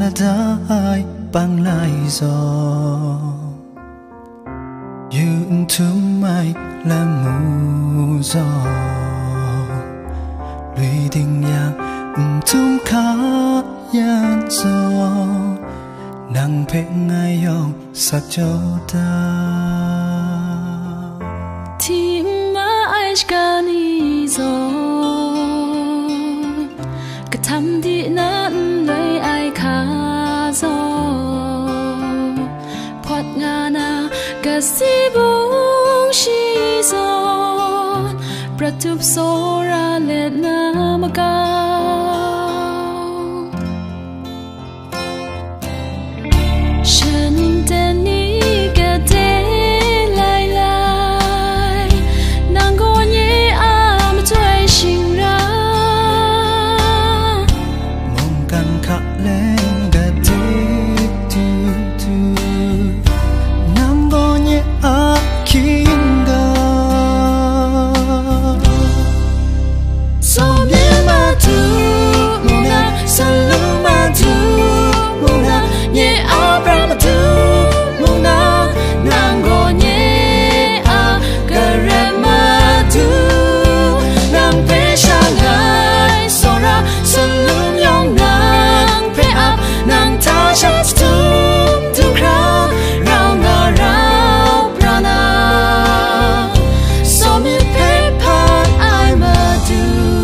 ได้ปังไล่ซอยืนถึงไม่และมูซอลุยดิ่งอยากทุ่มขายันซอนังเพงไงยองสักโจดาที่มาไอชกานีซอกระทำดีนั้นเลยไอขาซอพอดงานากะสิบุงชีซอประทุบโซราเล็ดนามกาฉันแต่นี้ก็เดลายลายนางก็เย่อามาช่วยชิงรามองกันขะเล่นก็เดดูดูนางก็เย่อาคิงกาโซเมียมาดูมุนาสลุมาดูมุนาเย่อาปรามาดูมุนานางก็เย่อากะเรมาดูนางเพช่างไงโซราสลุมยองนางเพอับนางท่าชัดทุมทุกคราเรางาเราปรานาโซมีเพพาไอมาดู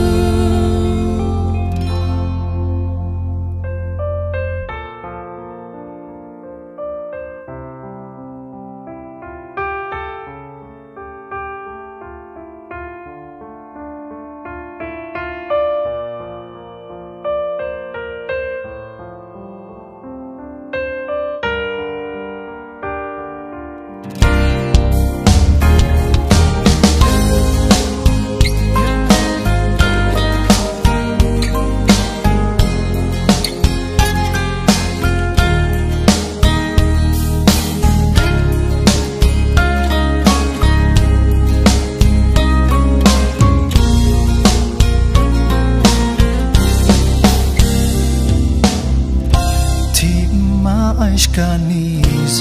ไอชกานีซ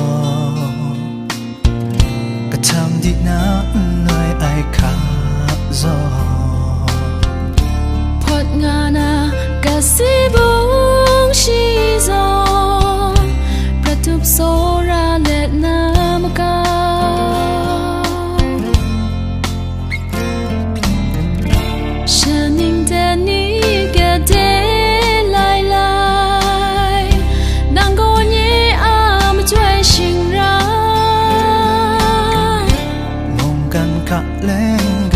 อกระทำดีนะเลยไอขาซอพอดงานากะสิบุงชีซอประทุบโซราเล็ดนามกาฉันยิ่งแต่นี้ก็เดลายลายนางก็เย่อามาช่วยชิงรามองกันขะเล่น